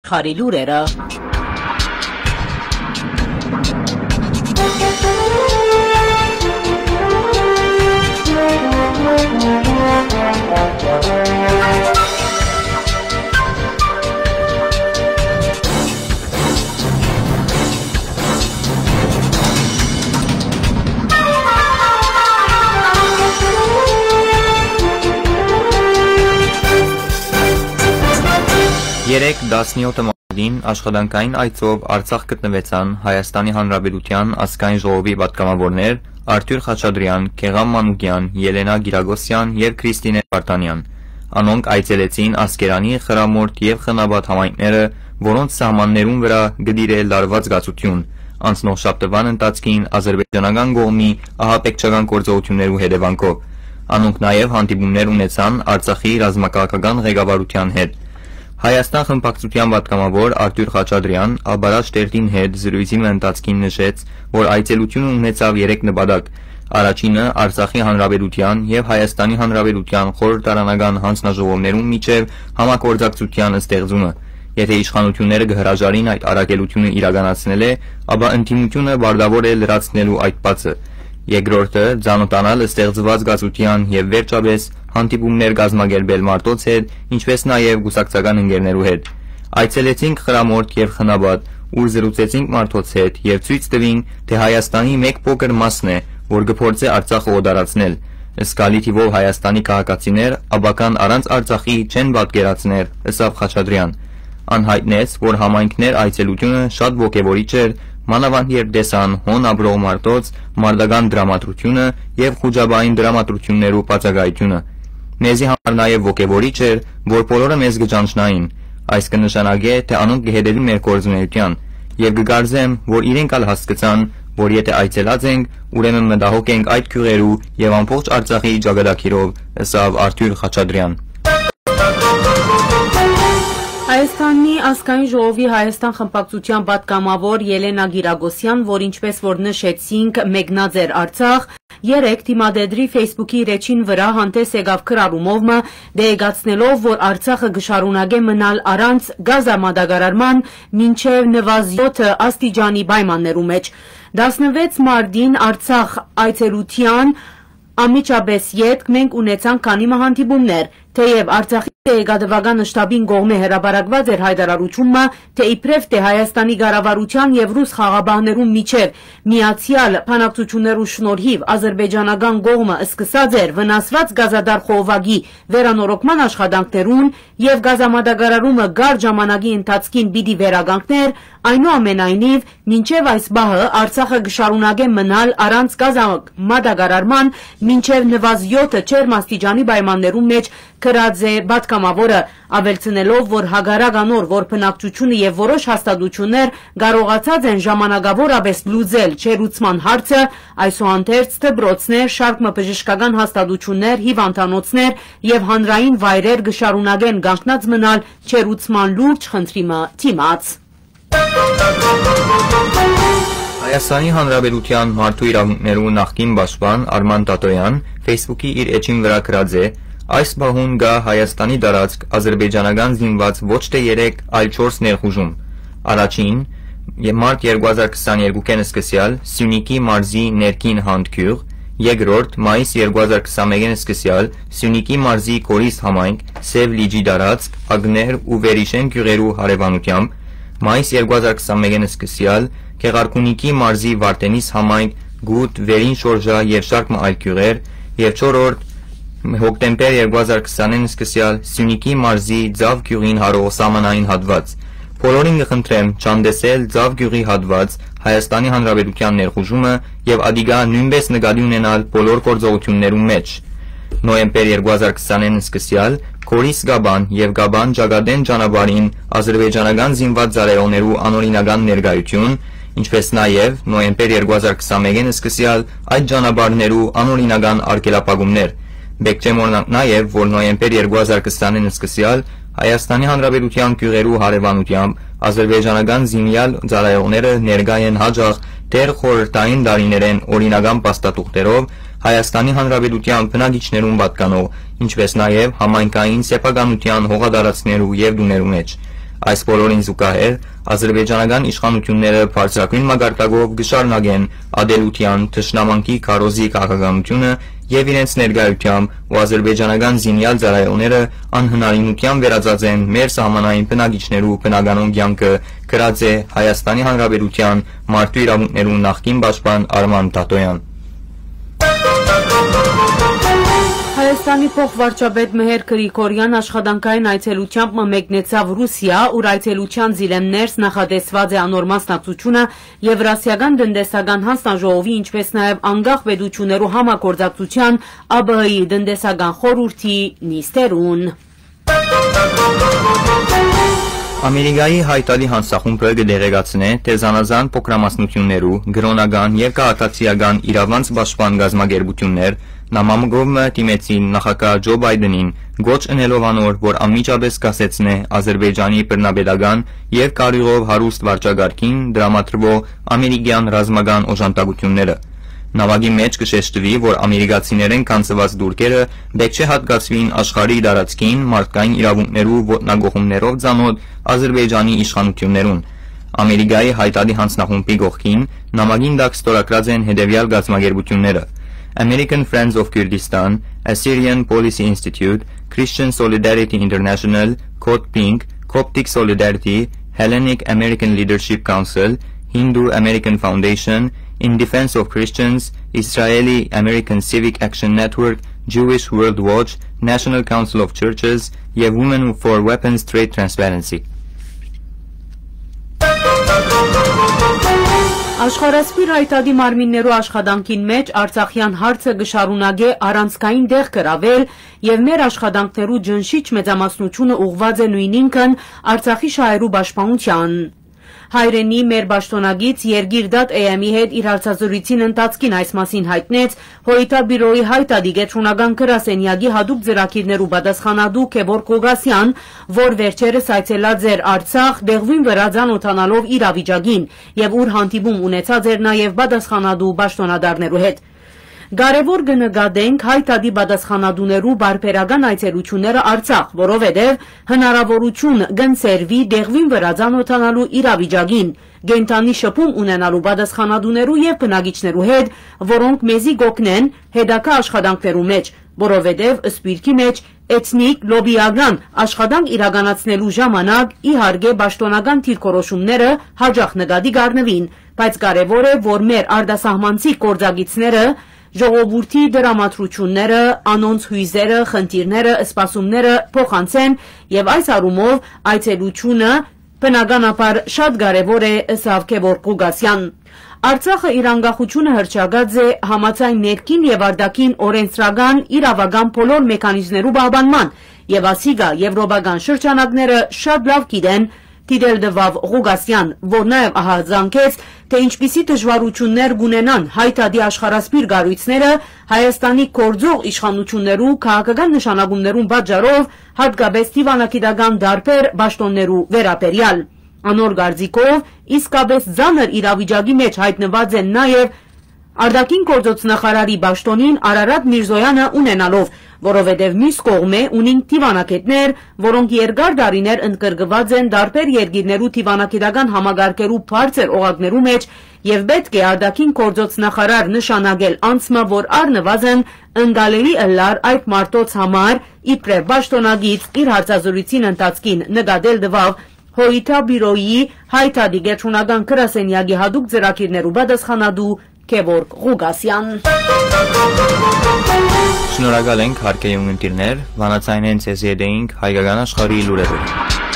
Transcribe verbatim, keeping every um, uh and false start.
Խարի լուրերը Երեկ տասնյոթ մարտին աշխատանքային այցով Արցախ գտնվեցան Հայաստանի Հանրապետության ազգային ժողովի պատգամավորներ Արթուր Խաչատրյան, Քեղամ Մանուկյան, Ելենա Գիրագոսյան եւ Քրիստինե Վարդանյան։ Անոնք այցելեցին Ասկերանի, Խրամորդ եւ Խնաբադ համայնքները, որոնց սահմաններուն վրա գդիր է լարված գացություն։ Անցնող շաբթվան ընթացքին ադրբեջանական կողմի ահաբեկչական գործողություններու հետևանքով։ Անոնք նաեւ հանդիպումներ ունեցան Արցախի ռազմաքաղաքական ղեկավարության հետ։ Հայաստան խմբակցության պատգամավոր Արթուր Խաչատրյան Աբարաշ Տերտին հետ զրույցի ընթացքին նշեց, որ այցելությունը ունեցավ երեք նպատակ։ Առաջինը Արցախի Հանրապետության եւ Հայաստանի Հանրապետության խորհրդարանական հանձնաժողովներուն միջև համագործակցության ստեղծումը։ Եթե իշխանությունները կհրաժարին այդ առաքելությունը իրականացնել է, ապա ընդդիմությունը բարդավոր է լրացնելու այդ բացը։ Երկրորդը ցանոթանալ ստեղծված գազության եւ վերջապես հանդիպումներ կազմակերպել մարդոց հետ, ինչպես նաեւ գուսակցական ընկերներու հետ։ Այցելեցինք Խրամորդ եւ Խնաբադ, ուր զրուցեցինք մարդոց հետ եւ ցույց տվինք, թե Հայաստանի մեկ փոքր մասն է, որ կփորձի Արցախը օդարացնել։ Սկալի թիվով Հայաստանի քաղաքացիներ աբական առանց Արցախի չեն պատկերացներ, ըստ Խաչատրյան։ Անհայտնեց, որ համայնքներ այցելությունը շատ ոգևորիչ էր, մանավանդ երբ տեսան հոն ապրող մարդոց մարդական դրամատրությունը եւ խուճաբային դրամատրություններու բացակայությունը։ Մեզի համար նաեւ ոգևորիչ էր, որ բոլորը մեզ կճանչնային։ Այս կնշանակե, թե անոնք կհետևին մեր գործունեության, եւ կգարձեմ, որ իրենք ալ հասկացան, որ եթե այցելած ենք, ուրեմն մտահոգ ենք այդ քյուղերու եւ ամբողջ Արցախի ճակատագիրով, ըստ Արթուր Խաչատրյան։ Հայաստանի ազգային ժողովի Հայաստան խմբակցության պատգամավոր Ելենա Գիրագոսյան, որ ինչպես որ նշեցինք, մեկնած էր Արցախ, երեկ թիմադեդրի Facebook-ի ռեչին վրա հանդես եկավ քրարումովը, դեղեցնելով, որ Արցախը գշարունակե մնալ առանց գազամատակարարման մինչև նվազյոթ աստիճանի պայմաններու մեջ։ տասնվեց մարտին Արցախ այցելության ամիջապես ետք մենք ունեցանք քանի հանդիպումներ, թեև Արցախի տեղեկատվական շտաբին կողմէ հրապարակված էր հայտարարությունը, թե իբրև թե Հայաստանի կառավարության եւ ռուս խաղաղաբաններու միջև միացյալ բանակցություններու շնորհիվ ադրբեջանական կողմը սկսած էր վնասված գազադար խողովակի վերանորոգման աշխատանքներուն եւ գազամատակարարումը գար ժամանակի ընթացքին պիտի վերականգներ, այնուամենայնիվ մինչև այս բահը Արցախը կշարունակե մնալ առանց գազամատակարարման մինչև նվազյոթ չերմաստիճանի պայմաններու մեջ քրած է պատգամավորը, ավելցնելով, որ հագարակ անոր, որ բնակչությունը եւ որոշ հաստատություններ կարողացած են ժամանակավորապես լուծել չերուցման հարցը, այսուհանդերձ դպրոցներ, շարք բժշկական հաստատություններ, հիվանդանոցներ եւ հանրային վայրեր կշարունակեն կանգնած մնալ չերուցման լուրջ խնդրիմը դիմաց։ Հայաստանի Հանրապետության մարդու իրավունքներու նախկին պաշտպան Արման Տատոյան Facebook-ի իր էջին վրա գրած է. Այս բահուն գա Հայաստանի տարածք ադրբեջանական զինված ոչ թե երեք, այլ չորս ներխուժում։ Առաջին, մարտ երկու հազար քսաներկու սկսյալ Սյունիքի մարզի ներքին հանդգյուղ, երկրորդ, մայիս երկու հազար քսաներկու սկսյալ Սյունիքի մարզի Կորիս համայնք, Սև լիճի տարածք, Ագներ ու Վերիշեն գյուղերու հարևանությամբ, մայիս երկու հազար քսաներկու սկսյալ Քեղարքունիքի մարզի Վարդենիս համայնք, Գուտ, Վերին շորժա եւ շարք այլ գյուղեր, եւ չորրորդ հոկտեմբեր երկու հազար քսաներկու սկսյալ Սյունիքի մարզի Ձավ գյուղին հարող սահմանային հատված։ Բոլորին կխնդրեմ չանդեսել Ձավ գյուղի հատված Հայաստանի Հանրապետության ներխուժումը եւ ադիգա նույնպես նկատի ունենալ բոլոր գործողություններու մեջ։ Նոյեմբեր երկու հազար քսաներկու սկսյալ Կորիս Գաբան եւ Գաբան Ջագադեն ճանապարհին ադրբեջանական զինված ծառայողներու անօրինական ներկայություն, ինչպես նաեւ նոյեմբեր երկու հազար քսաներկու սկսյալ այդ ճանապարհներու անօրինական արգելափակումներ։ Բեկչեմ օրինակ նաև, որ նոյեմբեր երկու հազար քսաներկու սկսյալ Հայաստանի Հանրապետության գյուղերու հարևանությամբ ադրբեջանական զինյալ ծառայողները ներկա են հաջող դեռ խորհրդային տարիներեն օրինական փաստաթուղթերով Հայաստանի Հանրապետության բնակիչներուն պատկանող, ինչպես նաև համայնքային սեփականության հողադարձներու եւ դուներու մեջ։ Այս բոլորին զուգահեռ ազերբայջանական իշխանությունները բարձրագույն մակարդակով կշարունակեն ադելության, թշնամանքի քարոզի քաղաքականությունը եւ իրենց ներկայությամբ ու ազերբայջանական զինյալ ծառայողները անհնարինության վերածածեն մեր սահմանային բնակիչներու բնականոն կյանքը, գրած է Հայաստանի Հանրապետության մարդու իրավունքներու նախկին պաշտպան Արման Տատոյան։ Հայաստանի փոխվարչապետ Մեհեր Գրիգորյան աշխատանքային այցելությամբ մեկնեցավ Ռուսիա, ուր այցելության զիլեմներս նախատեսված է անոր մասնակցությունը Եվրասիական տնտեսական հանձնաժողովի, ինչպես նաև անկախ պետություններու համագործակցության A B H-ի տնտեսական խորհրդի նիստերուն։ Ամերիկայի հայտարարի հանձնախումբը կդեղեկացնե, թե զանազան փոքրամասնություններու գրոնական եւ քաղաքացիական իրավանց պաշտպան գազམ་ագերբություններ նամակով դիմեցին նախագահ Ջո Բայդենին, գոչ ընելով անոր, որ անմիջապես կասեցնե Ադրբեջանի բռնապետական եւ կարիղով հարուստ վարչագարքին դրամատրվող ամերիկյան ռազմական օժանդակությունները։ Նավակի մեջ կշեշտվի, որ ամերիկացիներեն կանցված դուրքերը պետք չէ հատկացվին աշխարհի տարածքին մարդկային իրավունքներու ոտնագողումներով ծանոթ Ադրբեջանի իշխանություններուն։ Ամերիկայի հայտարարի հանձնախումբի կողքին նամակին տակ ստորագրած են հետևյալ գազམ་ագերբությունները. American Friends of Kurdistan, Assyrian Policy Institute, Christian Solidarity International, Code Pink, Coptic Solidarity, Hellenic American Leadership Council, Hindu American Foundation, In Defense of Christians, Israeli American Civic Action Network, Jewish World Watch, National Council of Churches եւ Women for Weapons Trade Transparency։ Աշխարհասփիր հայտարարի մարմիններու աշխատանքին մեջ Արցախյան հարցը գշարունակե առանցքային դեղ գրավել եւ մեր աշխատանքներու ջնշիչ մեծամասնությունը ուղղված է նույնինքն Արցախի շահերու պաշտպանության։ Հայրենի մեր պաշտոնագից Երգիրդատ A M-ի հետ իր հարցազրույցին ընթացքին այս մասին հայտնեց Հոյիթա բյուրոյի հայտարարի գետրոնական գրասենյակի հատուկ ծրագիրներու պատասխանատու Քևոր Կոգասյան, որ վերջերս այցելած էր Արցախ, դեղվին վրա ծանոթանալով իրավիճակին եւ ուր հանդիպում ունեցած էր նաեւ պատասխանատու պաշտոնադարներու հետ։ Կարևոր կնկատենք հայտարարի պատասխանատուներու բարբերական այցելությունները Արցախ, որովհետև հնարավորություն կընձեռվի դեղվին վրա ծանոթանալու իրավիճակին, կենդանի շփում ունենալու պատասխանատուներու եւ բնակիչներու հետ, որոնք մեզի կօգնեն հետագա աշխատանքներու մեջ, որովհետև սպիրկի մեջ էթնիկ լոբիական աշխատանք իրականացնելու ժամանակ իհարկե պաշտոնական դիրքորոշումները հաջող նկատի կառնվին, բայց կարևոր է, որ մեր արտասահմանցի գործակիցները ժողովրդի դրամատրությունները, անոնց հույզերը, խնդիրները, սպասումները փոխանցեն եւ այս առումով այցելությունը բնականաբար շատ կարեւոր է, ըստ Քևոր Կոգասյան։ Արցախը իր անկախությունը հռչակած է համաձայն ներքին եւ արտաքին օրենսդրական իրավական բոլոր մեխանիզմներու պահպանման եւ ասիգա եվրոպական շրջանակները շատ լավ գիտեն, դիտել դվավ Ղուգասյան, որ նաև ահազանգեց, թե ինչպիսի դժվարություններ կունենան հայտարարի աշխարհասփիր կառույցները Հայաստանի գործող իշխանություններու քաղաքական նշանակումներուն պատճառով, հատկապես դիվանագիտական դարբեր պաշտոններու վերաբերյալ։ Անոր կարծիքով իսկապես ծանր իրավիճակի մեջ հայտնված են նաև արտաքին գործոց նախարարի պաշտոնին Արարատ Միրզոյանը ունենալով, որովհետև մյուս կողմէ ունին դիվանագետներ, որոնք երկար տարիներ ընդգրկված են տարբեր երկիրներու դիվանագիտական համագարկերու բարձր օղակներու մեջ եւ պետք է արտաքին գործոց նախարար նշանակել անձը, որ առնվազն ընկալելի ըլլար այդ մարդոց համար իբրև պաշտոնագից իր հարցազրույցին ընթացքին նկատել տվավ Հոյիթա բյուրոյի հայտարարի գետրոնական գրասենյակի հատուկ ծրագիրներու պատասխանատու Քևոր Կոգասյան։ Շնորհակալ ենք հարգելի ունկնդիրներ, վանացայինեն ցեզ յետեինք հայկական աշխարհի լուրերով։